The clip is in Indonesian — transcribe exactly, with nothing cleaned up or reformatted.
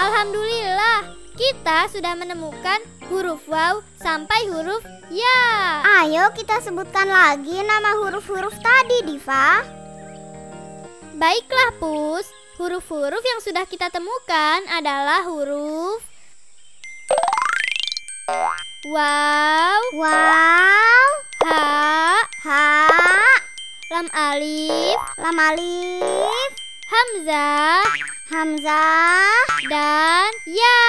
Alhamdulillah, kita sudah menemukan huruf waw sampai huruf ya. Ayo kita sebutkan lagi nama huruf-huruf tadi, Diva. Baiklah, Pus. Huruf-huruf yang sudah kita temukan adalah huruf waw, Wow, ha, ha, lam alif, lam alif, hamzah, hamzah, dan ya.